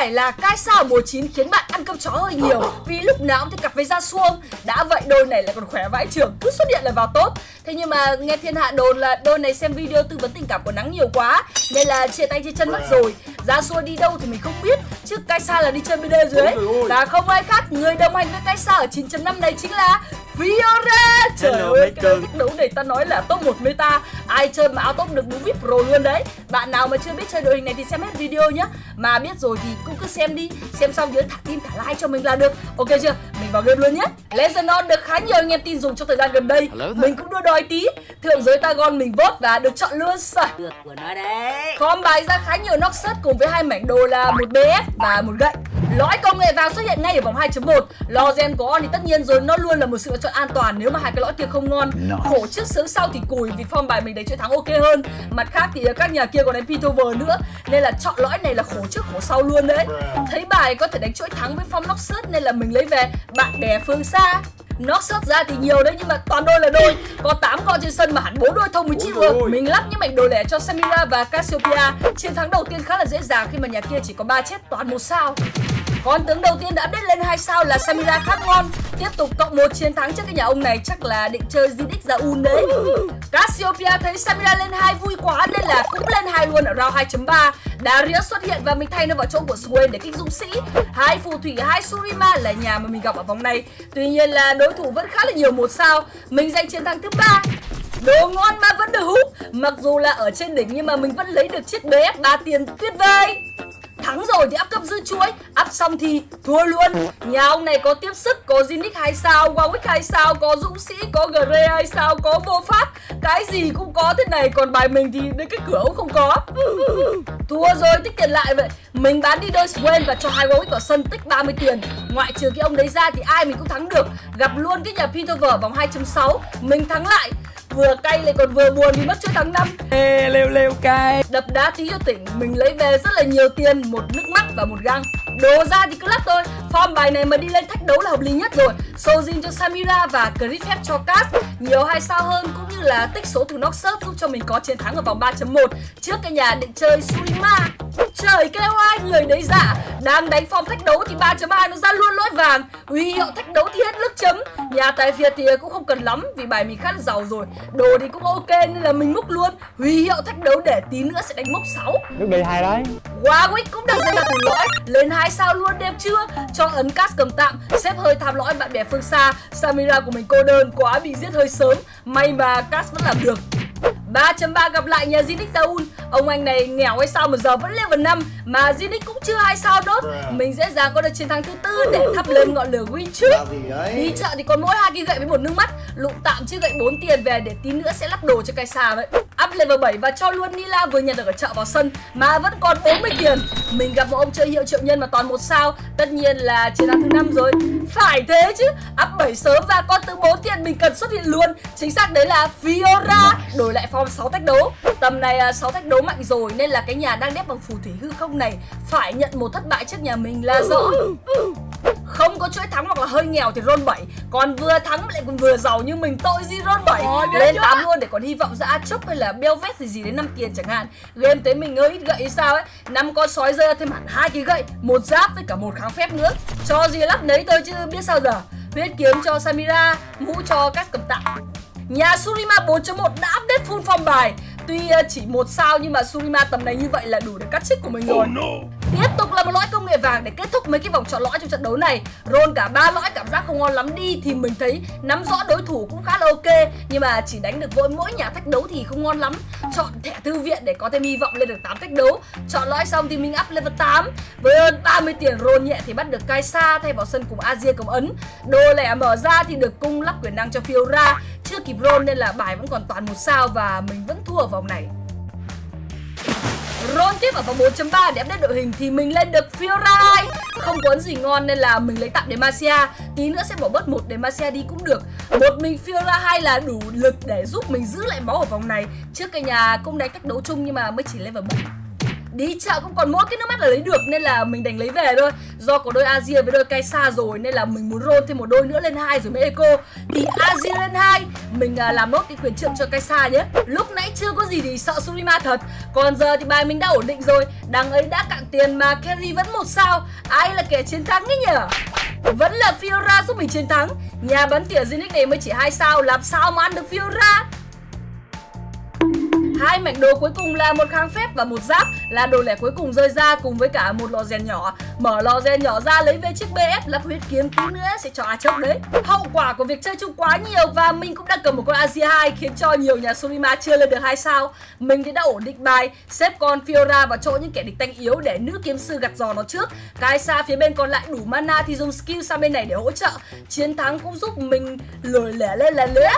phải là Kai'Sa ở mùa 9 khiến bạn ăn cơm chó hơi nhiều, vì lúc nào cũng thì cặp với Yasuo. Đã vậy đôi này lại còn khỏe vãi chưởng, cứ xuất hiện là vào tốt. Thế nhưng mà nghe thiên hạ đồn là đôi này xem video tư vấn tình cảm của Nắng nhiều quá nên là chia tay chia chân mất rồi. Yasuo đi đâu thì mình không biết, chứ Kai'Sa là đi chơi BD rồi ấy. Và không ai khác, người đồng hành với Kai'Sa ở 9.5 này chính là Fiora. Trời ơi, cái cách đấu này ta nói là top 1 meta. Ai chơi mà áo top được đúng VIP pro luôn đấy. Bạn nào mà chưa biết chơi đội hình này thì xem hết video nhá. Mà biết rồi thì cũng cứ xem đi. Xem xong nhớ thả tim thả like cho mình là được. Ok chưa? Mình vào game luôn nhé. Legendon được khá nhiều anh em tin dùng trong thời gian gần đây. Mình cũng đua đòi tí. Thượng giới Tagon mình vote và được chọn luôn. Được của nó đấy. Form bài ra khá nhiều Noxus cùng với hai mảnh đồ là một BF và một gậy. Lõi công nghệ vàng xuất hiện ngay ở vòng 2.1. Lozen có on thì tất nhiên rồi, nó luôn là một sự lựa chọn an toàn nếu mà hai cái lõi kia không ngon. Khổ trước sướng sau thì cùi, vì form bài mình đánh chuỗi thắng ok hơn. Mặt khác thì các nhà kia còn đánh Piltover nữa nên là chọn lõi này là khổ trước khổ sau luôn đấy. Thấy bài có thể đánh chuỗi thắng với form Noxus nên là mình lấy về bạn bè phương xa. Noxus ra thì nhiều đấy nhưng mà toàn đôi là đôi. Có 8 con trên sân mà hẳn 4 đôi thông mới chịu được. Mình lắp những mảnh đồ lẻ cho Samira và Cassiopeia. Chiến thắng đầu tiên khá là dễ dàng khi mà nhà kia chỉ có 3 chết toàn 1 sao. Con tướng đầu tiên đã update lên 2 sao là Samira khá ngon. Tiếp tục cộng 1 chiến thắng trước cái nhà ông này chắc là định chơi Zinix ra Un đấy. Cassiopeia thấy Samira lên 2 vui quá nên là cũng lên 2 luôn ở round 2.3. Darius xuất hiện và mình thay nó vào chỗ của Swain để kích dũng sĩ. 2 phù thủy, 2 Surima là nhà mà mình gặp ở vòng này. Tuy nhiên là đối thủ vẫn khá là nhiều 1 sao. Mình giành chiến thắng thứ 3. Đồ ngon mà vẫn được hút. Mặc dù là ở trên đỉnh nhưng mà mình vẫn lấy được chiếc BF 3 tiền tuyệt vời. Thắng rồi thì up cấp giữ chuỗi, up xong thì thua luôn. Nhà ông này có tiếp sức, có Zinix 2 sao, Warwick 2 sao, có dũng sĩ, có Gray 2 sao, có vô pháp. Cái gì cũng có thế này, còn bài mình thì đến cái cửa cũng không có. Thua rồi, tích tiền lại vậy. Mình bán đi đôi Swain và cho 2 Warwick vào sân tích 30 tiền. Ngoại trừ cái ông đấy ra thì ai mình cũng thắng được. Gặp luôn cái nhà Piltover vòng 2.6, mình thắng lại. Vừa cay lại còn vừa buồn vì mất chuỗi thắng 5. Lêu cay. Đập đá tí cho tỉnh, mình lấy về rất là nhiều tiền, một nước mắt và một găng. Đồ ra thì cứ lắp thôi. Form bài này mà đi lên thách đấu là hợp lý nhất rồi. Sojin cho Samira và Crit phép cho Cass. Nhiều 2 sao hơn cũng như là tích số từ Noxus giúp cho mình có chiến thắng ở vòng 3.1 trước cái nhà định chơi Surima. Trời kêu ai người đấy dạ. Đang đánh form thách đấu thì 3.2 nó ra luôn lõi vàng. Huy hiệu thách đấu thì hết nước chấm. Nhà tài Việt thì cũng không cần lắm vì bài mình khá là giàu rồi. Đồ thì cũng ok nên là mình múc luôn. Huy hiệu thách đấu để tí nữa sẽ đánh mốc 6. Nước đi hay đấy. Warwick cũng được ra là từ lõi. Lên 2 sao luôn đẹp chưa? Cho ấn cast cầm tạm. Xếp hơi tham lõi bạn bè phương xa. Samira của mình cô đơn quá bị giết hơi sớm. May mà cast vẫn làm được. 3.3 gặp lại nhà Zinix Zaun. Ông anh này nghèo hay sao mà giờ vẫn level 5. Mà Zinix cũng chưa 2 sao đốt. Mình dễ dàng có được chiến thắng thứ 4 để thắp lên ngọn lửa Win trước. Đi chợ thì còn mỗi 2 cái gậy với một nước mắt. Lụm tạm chiếc gậy 4 tiền về để tí nữa sẽ lắp đồ cho Kai'Sa vậy. Up level 7 và cho luôn Nila vừa nhận được ở chợ vào sân mà vẫn còn 40 tiền. Mình gặp một ông chơi hiệu triệu nhân mà toàn 1 sao. Tất nhiên là chiến thắng thứ 5 rồi. Phải thế chứ. Up 7 sớm và con từ 4 tiền mình cần xuất hiện luôn. Chính xác đấy là Fiora. Đổi lại form 6 thách đấu. Tầm này 6 thách đấu mạnh rồi nên là cái nhà đang đép bằng phù thủy hư không này phải nhận một thất bại trước nhà mình là rõ. Không có chuỗi thắng hoặc là hơi nghèo thì roll 7. Còn vừa thắng lại còn vừa giàu như mình tội gì roll 7. Lên 8 luôn để còn hy vọng ra chốc hay là Belvet gì đến 5 tiền chẳng hạn. Game tới mình hơi ít gậy hay sao ấy. 5 con sói rơi thêm hẳn 2 cái gậy, 1 giáp với cả 1 kháng phép nữa. Cho gì lắp đấy thôi chứ biết sao giờ. Huyết kiếm cho Samira, mũ cho các cầm tạm. Nhà Surima 4.1 đã update full form bài. Tuy chỉ 1 sao nhưng mà Surima tầm này như vậy là đủ để cắt chích của mình rồi. Tiếp tục là một lõi công nghệ vàng để kết thúc mấy cái vòng chọn lõi trong trận đấu này. Roll cả 3 lõi cảm giác không ngon lắm đi thì mình thấy nắm rõ đối thủ cũng khá là ok. Nhưng mà chỉ đánh được với mỗi nhà thách đấu thì không ngon lắm. Chọn thẻ thư viện để có thêm hy vọng lên được 8 thách đấu. Chọn lõi xong thì mình up level 8. Với hơn 30 tiền roll nhẹ thì bắt được Kai'Sa thay vào sân cùng Azir cầm ấn. Đồ lẻ mở ra thì được cung lắp quyền năng cho Fiora. Chưa kịp roll nên là bài vẫn còn toàn 1 sao và mình vẫn thua ở vòng này. Roll tiếp ở vòng 4.3 để update đội hình thì mình lên được Fiora 2. Không có ấn gì ngon nên là mình lấy tạm Demacia. Tí nữa sẽ bỏ bớt một Demacia đi cũng được. Một mình Fiora 2 là đủ lực để giúp mình giữ lại máu ở vòng này trước cái nhà cũng đánh cách đấu chung nhưng mà mới chỉ level 1. Đi chợ cũng còn mỗi cái nước mắt là lấy được nên là mình đành lấy về thôi. Do có đôi Azir với đôi Kai'Sa rồi nên là mình muốn roll thêm một đôi nữa lên 2 rồi mới eco. Thì Azir lên 2, mình làm nốt cái quyền trượng cho Kai'Sa nhé. Lúc nãy chưa có gì thì sợ Shurima thật. Còn giờ thì bài mình đã ổn định rồi. Đằng ấy đã cạn tiền mà carry vẫn 1 sao. Ai là kẻ chiến thắng ấy nhỉ? Vẫn là Fiora giúp mình chiến thắng. Nhà bắn tỉa Zenith này mới chỉ 2 sao, làm sao mà ăn được Fiora? 2 mảnh đồ cuối cùng là một kháng phép và một giáp là đồ lẻ cuối cùng rơi ra, cùng với cả một lò rèn nhỏ. Mở lò rèn nhỏ ra lấy về chiếc BF lắp huyết kiếm tí nữa sẽ cho chốc đấy. Hậu quả của việc chơi chung quá nhiều và mình cũng đang cầm một con Azir 2 khiến cho nhiều nhà Shurima chưa lên được 2 sao. Mình thì đã ổn định bài, xếp con Fiora vào chỗ những kẻ địch tanh yếu để nữ kiếm sư gặt giò nó trước. Kai'Sa phía bên còn lại đủ mana thì dùng skill sang bên này để hỗ trợ. Chiến thắng cũng giúp mình lồi lẻ lên là lứa.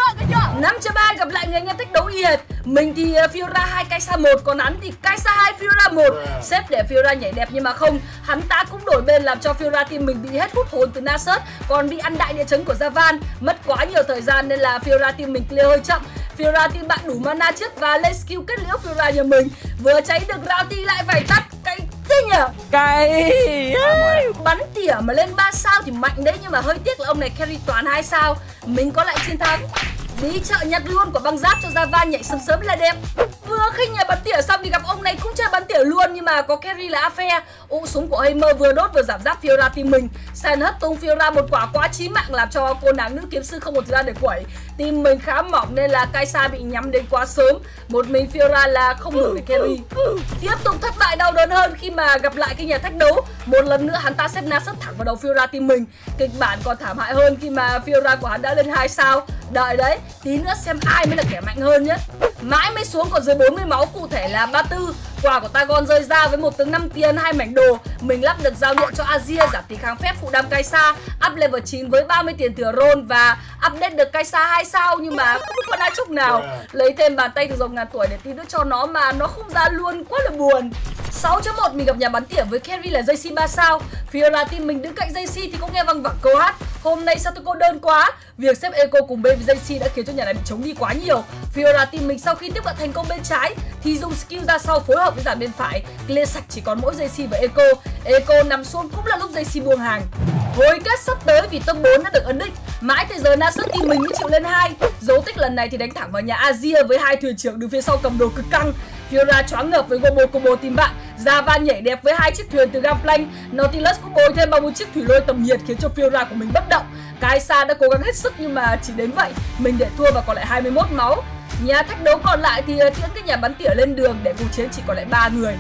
5-3 gặp lại người anh em thách đấu yệt. Mình thì Fiora 2 Kai'Sa 1, còn hắn thì Kai'Sa 2 Fiora 1. Xếp để Fiora nhảy đẹp nhưng mà không, hắn ta cũng đổi bên làm cho Fiora team mình bị hết hút hồn từ Nasus, còn bị ăn đại địa chấn của Javan. Mất quá nhiều thời gian nên là Fiora team mình clear hơi chậm. Fiora team bạn đủ mana trước và lên skill kết liễu Fiora nhà mình. Vừa cháy được Rauti lại phải tắt cái thế nhỉ? Cay. Bắn tỉa mà lên 3 sao thì mạnh đấy, nhưng mà hơi tiếc là ông này carry toàn 2 sao. Mình có lại chiến thắng. Đi chợ nhặt luôn quả băng giáp cho Javan nhảy sớm sớm là đẹp. Vừa khinh nhà bắn tỉa xong thì gặp ông này cũng chơi bắn tỉa luôn, nhưng mà có carry là Afe. Súng của Heimer vừa đốt vừa giảm giáp Fiora team mình. Sen hất tung Fiora một quả quá chí mạng làm cho cô nàng nữ kiếm sư không một thời gian để quẩy. Team mình khá mỏng nên là Kai'Sa bị nhắm đến quá sớm. Một mình Fiora là không đủ để carry. Tiếp tục thất bại đau đớn hơn khi mà gặp lại cái nhà thách đấu. Một lần nữa hắn ta xếp Nasus thẳng vào đầu Fiora team mình. Kịch bản còn thảm hại hơn khi mà Fiora của hắn đã lên 2 sao. Đợi đấy, tí nữa xem ai mới là kẻ mạnh hơn nhé. Mãi mới xuống còn dưới 40 máu, cụ thể là 34. Quả của Tagon rơi ra với một tướng 5 tiền 2 mảnh đồ. Mình lắp được giao điện cho Azir, giảm tí kháng phép phụ đam Kai'Sa, up level 9 với 30 tiền thừa roll và update được Kai'Sa 2 sao, nhưng mà không có con ai chúc nào. Lấy thêm bàn tay từ dòng ngàn tuổi để tí nữa cho nó mà nó không ra luôn, quá là buồn. 6.1 mình gặp nhà bắn tỉa với carry là JC 3 sao. Fiora team mình đứng cạnh JC thì cũng nghe văng vẳng câu hát hôm nay sao tôi cô đơn quá. Việc xếp eco cùng bên với JC đã khiến cho nhà này bị chống đi quá nhiều. Fiora team mình sau khi tiếp cận thành công bên trái thì dùng skill ra sau phối hợp với dàn bên phải, clear sạch chỉ còn mỗi JC và eco. Eco nằm xuống cũng là lúc JC buông hàng. Hồi kết sắp tới vì top 4 đã được ấn định. Mãi tới giờ Nasus team mình mới chịu lên 2. Dấu tích lần này thì đánh thẳng vào nhà Azir với 2 thuyền trưởng đứng phía sau cầm đồ cực căng. Fiora choáng ngợp với Gobo combo team bạn. Javan nhảy đẹp với 2 chiếc thuyền từ Gangplank. Nautilus cũng bồi thêm bằng một chiếc thủy lôi tầm nhiệt khiến cho Fiora của mình bất động. Kai'Sa đã cố gắng hết sức nhưng mà chỉ đến vậy. Mình để thua và còn lại 21 máu. Nhà thách đấu còn lại thì tiễn cái nhà bắn tỉa lên đường để cuộc chiến chỉ còn lại 3 người.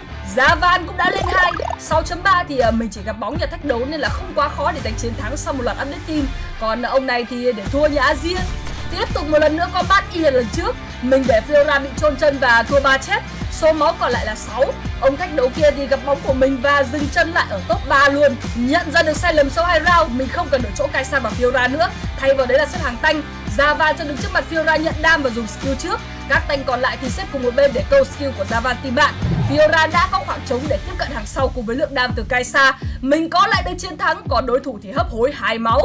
Javan cũng đã lên 2. 6.3 thì mình chỉ gặp bóng nhà thách đấu nên là không quá khó để giành chiến thắng sau một loạt update team. Còn ông này thì để thua nhà Azir. Tiếp tục một lần nữa combat y lần trước. Mình để Fiora bị chôn chân và thua 3 chết. Số máu còn lại là 6. Ông thách đấu kia thì gặp bóng của mình và dừng chân lại ở top 3 luôn. Nhận ra được sai lầm sau 2 round, mình không cần đổi chỗ Kai'Sa và Fiora nữa. Thay vào đấy là xếp hàng tanh. Javan cho đứng trước mặt Fiora nhận đam và dùng skill trước. Các tanh còn lại thì xếp cùng một bên để câu skill của Javan team bạn. Fiora đã có khoảng trống để tiếp cận hàng sau cùng với lượng đam từ Kai'Sa. Mình có lại được chiến thắng, còn đối thủ thì hấp hối 2 máu.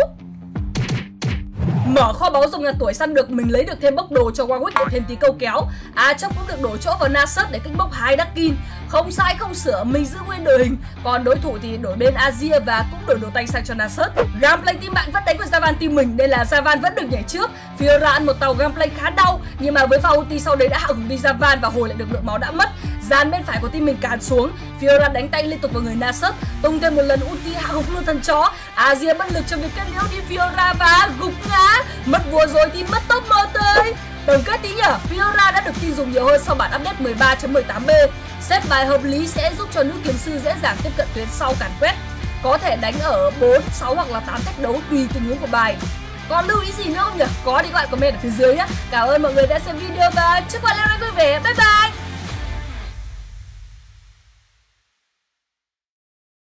Mở kho báu dòng ngàn tuổi săn được, mình lấy được thêm bốc đồ cho Warwick để thêm tí câu kéo. Chốc cũng được đổi chỗ vào Nasus để kích bốc 2 Darkin. Không sai không sửa, mình giữ nguyên đội hình. Còn đối thủ thì đổi bên Azir và cũng đổi đồ tanh sang cho Nasus. Gangplank team bạn vẫn đánh với Javan team mình nên là Javan vẫn được nhảy trước. Fiora ăn một tàu Gangplank khá đau, nhưng mà với pha ulti sau đấy đã hạ gục đi Javan và hồi lại được lượng máu đã mất. Dàn bên phải của team mình càn xuống. Fiora đánh tay liên tục vào người Nasus, tung thêm một lần ulti hạ gục luôn thần chó. Azir bất lực trong việc kết liễu đi Fiora và gục ngã. Mất vua rồi thì mất top mơ tơi. Tổng kết tí nhở, Fiora đã được tin dùng nhiều hơn sau bản update 13.18b. Xếp bài hợp lý sẽ giúp cho nữ kiếm sư dễ dàng tiếp cận tuyến sau càn quét. Có thể đánh ở 4, 6 hoặc là 8 thách đấu tùy tình huống của bài. Còn lưu ý gì nữa không nhỉ? Có thì các bạn comment ở phía dưới nhé. Cảm ơn mọi người đã xem video và chúc các bạn lâu nay vui vẻ. Bye bye.